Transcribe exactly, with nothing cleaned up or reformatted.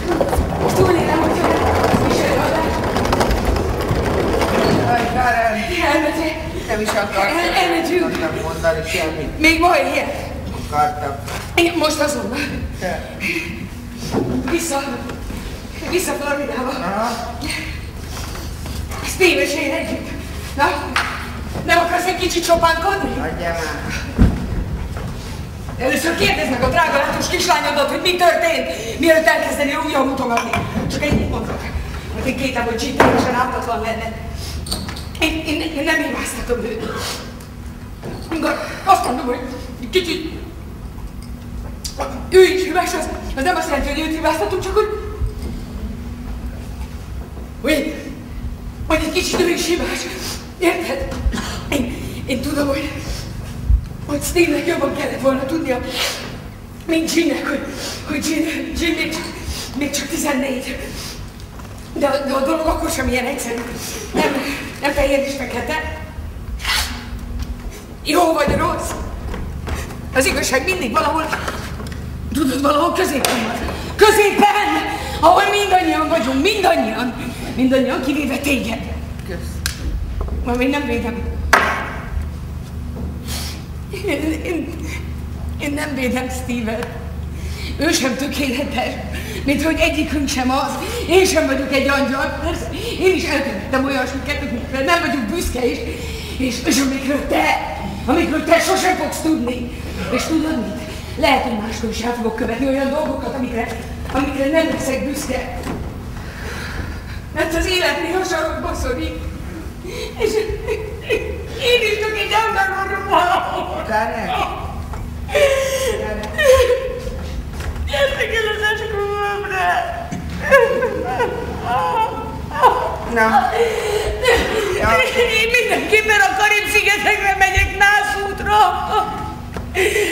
Túlélem, hogyha nem viselő adás. Aj, Kárel! Elmegyek. Nem is akartam Elmegyünk. mondani semmit. Még ma éjjel. Akartam. Igen, most azonnal. Te. Vissza. Vissza Floridába. Aha. Steve és én együtt. Na? Nem akarsz egy kicsit sopánkodni? Adjál már. Először kérdezd meg a drága látós kislányodat, hogy mi történt, mielőtt elkezdeni újra mutogatni. Csak ennyit mondok. Mert én kétem, hogy G teljesen ártatlan lenne. Én, én, én nem hibáztatom őt. Azt mondom, hogy kicsit... Ő is hibás, az, az nem azt jelenti, hogy őt hibáztatom, csak hogy... Hogy, hogy egy kicsit ő is hibás. Érted? Én, én tudom, hogy... hogy Steve-nek jobban kellett volna tudnia, mint Jean-nek, hogy, hogy Jean, Jean még, csak, még csak tizennégy. De, de a dolog akkor sem ilyen egyszerű. Nem, nem fehér és fekete. Jó vagy rossz. Az igazság mindig valahol, tudod, valahol középen van. Középen! Ahol mindannyian vagyunk, mindannyian. Mindannyian kivéve téged. Kösz. Majd még nem védem. Én, én, én nem védem Steve-et. Ő sem tökéletes, mint hogy egyikünk sem az. Én sem vagyok egy angyal, persze. Én is elkövettem olyasmiket, amikre nem vagyok büszke is. És, és amikről te, amikről te sosem fogsz tudni. És tudod mit? Lehet, hogy máskor is el fogok követni olyan dolgokat, amikre, amikre nem leszek büszke. Mert az élet néha sarokba szorít. És én is csak egy ember vagyok valahol. Kárel! Gyertek el az esküvőmre! Na? Én mindenképpen a Karib-szigetekre megyek nászútra!